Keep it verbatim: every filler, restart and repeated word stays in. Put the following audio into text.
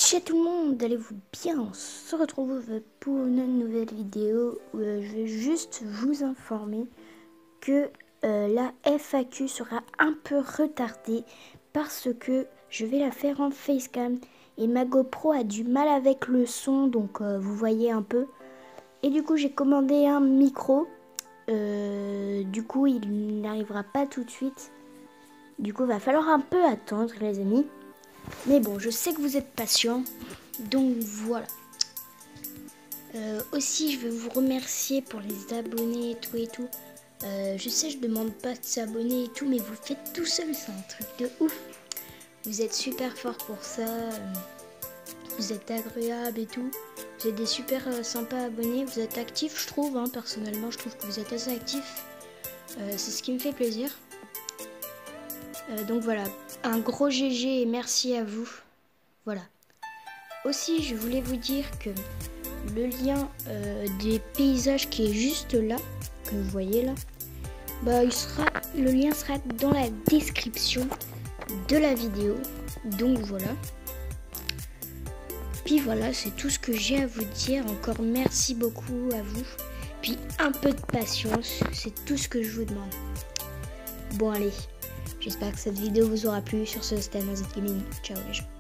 Ciao tout le monde, allez-vous bien? On se retrouve pour une nouvelle vidéo où euh, je vais juste vous informer que euh, la F A Q sera un peu retardée parce que je vais la faire en facecam et ma GoPro a du mal avec le son, donc euh, vous voyez un peu. Et du coup j'ai commandé un micro, euh, du coup il n'arrivera pas tout de suite. Du coup il va falloir un peu attendre les amis. Mais bon, je sais que vous êtes patients, donc voilà. Euh, aussi, je veux vous remercier pour les abonnés et tout et tout. Euh, je sais, je demande pas de s'abonner et tout, mais vous le faites tout seul, c'est un truc de ouf. Vous êtes super fort pour ça. euh, Vous êtes agréable et tout. Vous êtes des super euh, sympas abonnés. Vous êtes actifs, je trouve. Hein, personnellement, je trouve que vous êtes assez actifs. Euh, c'est ce qui me fait plaisir. Euh, donc voilà, un gros G G et merci à vous. Voilà. Aussi, je voulais vous dire que le lien euh, des paysages qui est juste là, que vous voyez là, bah, il sera, le lien sera dans la description de la vidéo. Donc voilà. Puis voilà, c'est tout ce que j'ai à vous dire. Encore merci beaucoup à vous. Puis un peu de patience, c'est tout ce que je vous demande. Bon allez, j'espère que cette vidéo vous aura plu. Sur ce, c'était Amazon Gaming. Ciao les gens.